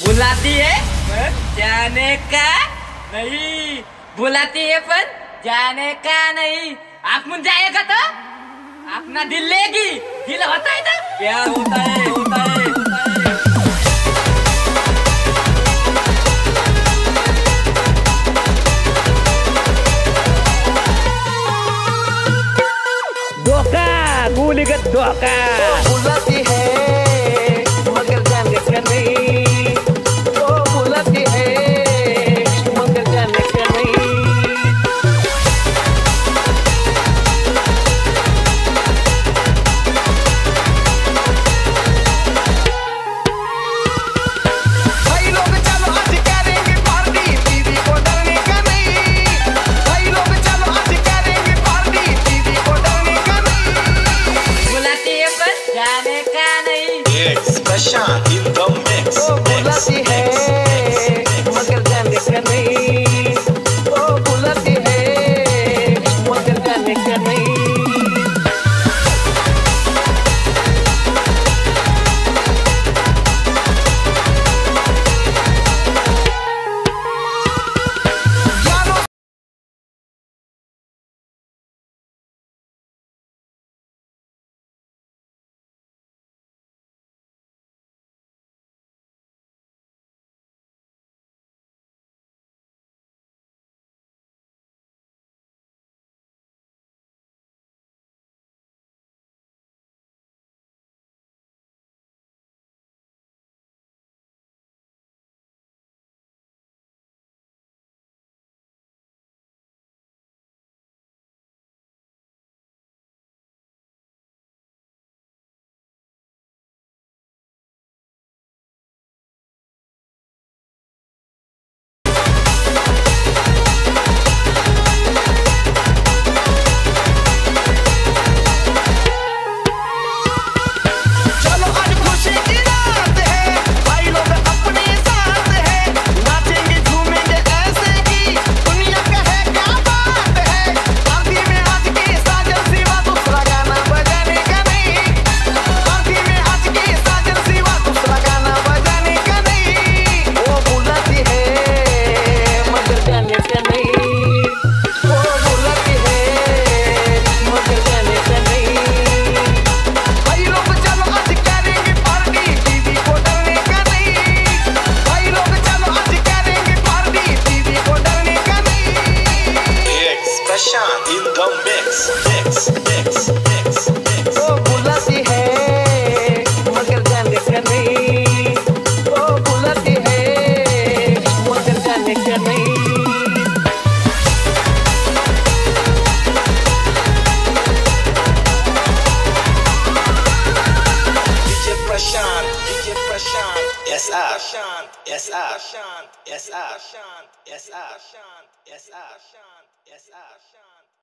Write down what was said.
बुलाती है पर जाने का नहीं, बुलाती है पर जाने का नहीं। आप मुझ जाएगा तो अपना दिल लेगी, दिल होता है तो प्यार होता है, होता है, होता है। धोखा, गुलिगत धोखा। बुलाती है मगर जाने का नहीं, वो बुलाती है मगर जाने का नहीं। भाई लोग चलो आज करेंगे पार्टी, दीदी को डरने का नहीं। भाई लोग चलो आज करेंगे पार्टी, दीदी को डरने का नहीं। बुलाती है पर जाने का नहीं। Expression in the mix. वो बुलाती है मगर जाने का नहीं, वो बुलाती है मगर जाने का नहीं। चलो आज खुशी की रात है, भाई लोग अपने साथ है, नाचेंगे झूमेंगे ऐसे कि दुनिया कहे क्या बात है। पार्टी में आज की साजन सिवा दूसरा गाना बजाने का नहीं। पार्टी में आज की साजन सिवा दूसरा गाना बजाने का नहीं। वो बुलाती है मगर जाने का नहीं, वो बुलाती है मगर जाने का नहीं। भाई लोग चलो आज करेंगे पार्टी, दीदी को डरने का नहीं। भाई लोग चलो आज करेंगे पार्टी, दीदी को डरने का नहीं। Expression in the mix. Mix, mix, mix, mix. वो बुलाती है मगर जाने का नहीं, वो बुलाती है मगर जाने का नहीं। DJ Prashant, DJ Prashant, SR, SR, SR, SR, SR, SR, SR.